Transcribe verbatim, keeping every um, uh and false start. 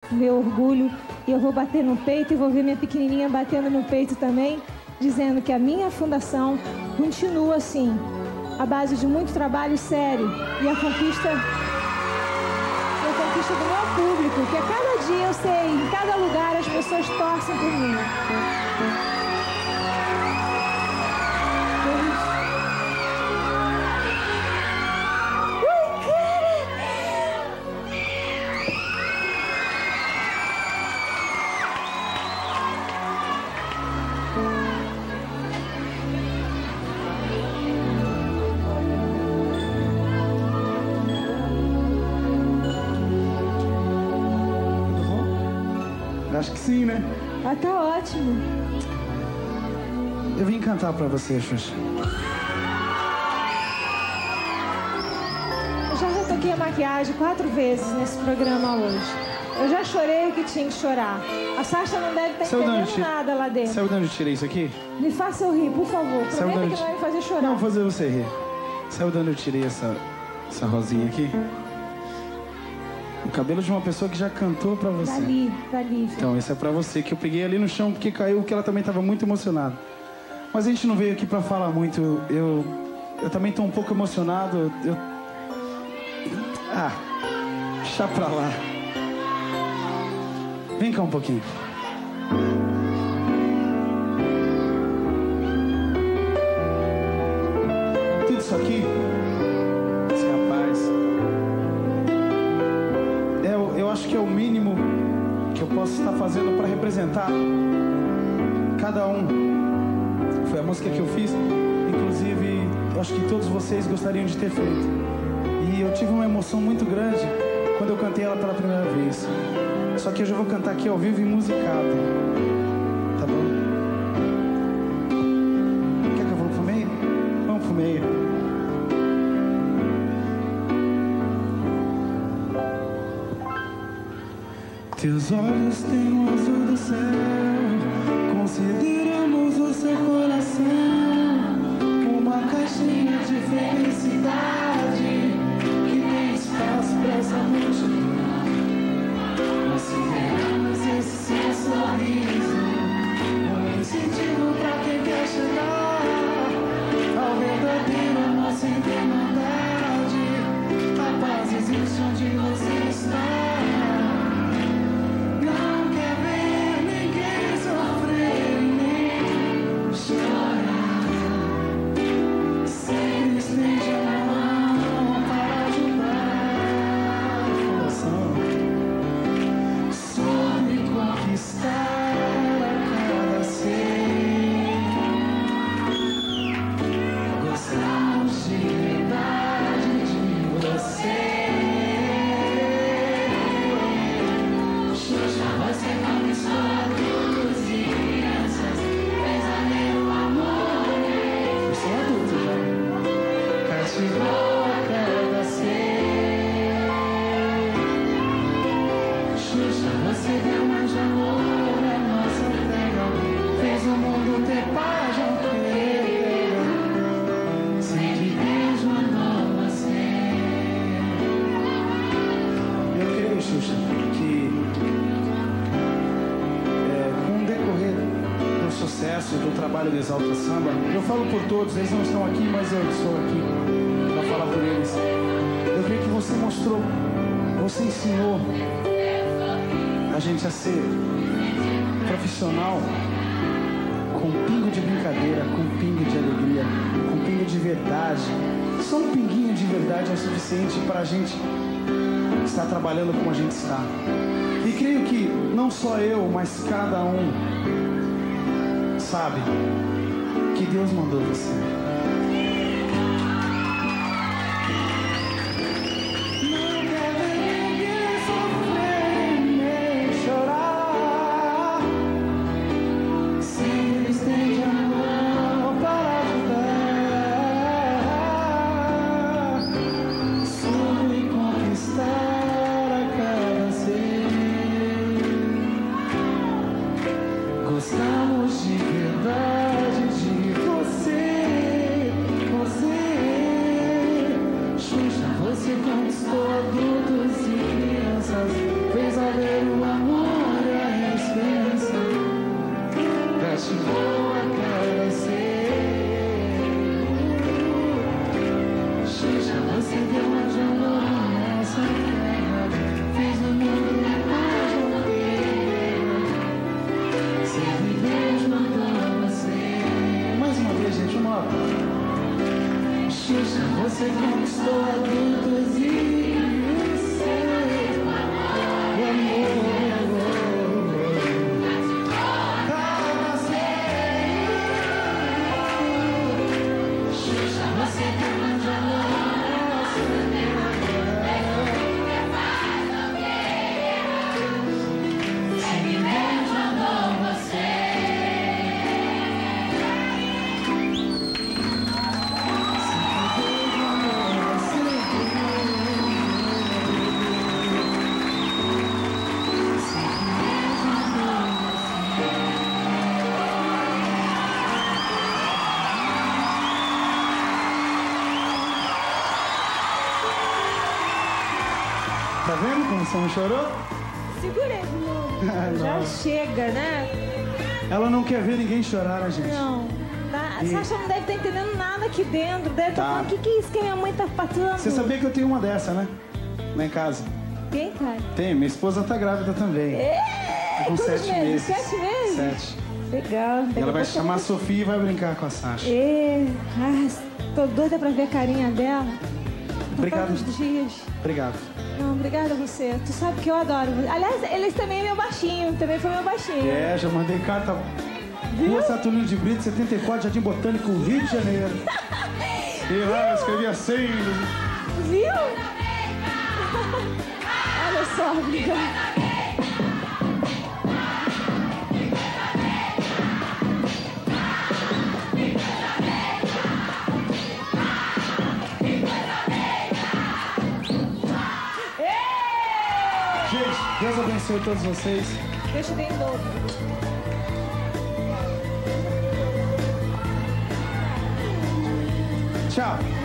meu orgulho, e eu vou bater no peito e vou ver minha pequenininha batendo no peito também, dizendo que a minha fundação continua assim, à base de muito trabalho sério e a conquista, e a conquista do meu público, que a cada dia eu sei, em cada lugar as pessoas torcem por mim. Acho que sim, né? Ah, tá ótimo. Eu vim cantar pra você, Xuxa. Eu já retoquei a maquiagem quatro vezes nesse programa hoje. Eu já chorei o que tinha que chorar. A Sasha não deve estar entendendo tira... nada lá dentro. Sabe de onde eu tirei isso aqui? Me faça eu rir, por favor. Sabe Prometa que onde... não vai me fazer chorar. Não, vou fazer você rir. Sabe de onde eu tirei essa, essa rosinha aqui? O cabelo de uma pessoa que já cantou pra você. Dali, dali. Então, esse é pra você, que eu peguei ali no chão porque caiu, porque ela também tava muito emocionada. Mas a gente não veio aqui pra falar muito. Eu, eu também tô um pouco emocionado. Eu... Ah, deixa pra lá. Vem cá um pouquinho. Tudo isso aqui, esse rapaz, eu, eu acho que é o mínimo que eu posso estar fazendo para representar cada um. Foi a música que eu fiz, inclusive, eu acho que todos vocês gostariam de ter feito. E eu tive uma emoção muito grande quando eu cantei ela pela primeira vez. Só que eu já vou cantar aqui ao vivo e musicado. Tá bom? Quer que eu vou pro meio? Vamos pro meio. Teus olhos têm o azul do céu, consideramos o seu coração uma caixinha de felicidade que tem espaço pra essa multidão. Consideramos esse seu sorriso um incentivo pra quem quer chegar ao verdadeiro amor sem ter maldade. A paz existe onde você está. Não quer ver ninguém sofrer nem chorar. Sempre estende a mão para ajudar a fundação. Conquistar a cada ser. Gostamos de verdade de você. Xuxa, você conquistou adultos e crianças, fez valer o amor. Eu sou adulto já. Cativou a cada ser. Xuxa, você deu mais amor, é nossa entrega. Fez o mundo ter paz, não ter. Sempre tens uma nova ser. Eu creio, Xuxa, que é, com o decorrer do sucesso do trabalho do Exalta Samba, eu falo por todos, eles não estão aqui, mas eu estou aqui para falar por eles. Eu creio que você mostrou, você ensinou a gente a ser profissional com um pingo de brincadeira, com um pingo de alegria, com um pingo de verdade. Só um pinguinho de verdade é o suficiente para a gente estar trabalhando como a gente está. E creio que não só eu, mas cada um sabe que Deus mandou você. Gostamos de verdade de você. Você conquistou adultos e seu amor. Tá vendo como você não chorou? Segurei de novo. Já chega, né? Ela não quer ver ninguém chorar, né, gente? Não. A E... Sasha não deve estar entendendo nada aqui dentro. Deve estar Tá. falando, o que, que é isso que a minha mãe tá passando? Você sabia que eu tenho uma dessa, né? Lá em casa. Quem, cara? Tem, minha esposa tá grávida também. É, Com quantos sete meses. Sete meses? Sete. Legal. E ela vai se chamar Sofia e vai brincar com a Sasha. É. Ah, tô doida pra ver a carinha dela. Obrigado. Todos os dias. Obrigado. Não, obrigada a você. Tu sabe que eu adoro. Aliás, eles também é meu baixinho. Também foi meu baixinho. É, já mandei carta. Rua Saturnino de Brito, setenta e quatro, Jardim Botânico, Rio de Janeiro. E lá eu escrevi assim. Viu? Olha só, obrigada. Gente, Deus abençoe todos vocês. Deus te dê em dobro. Tchau.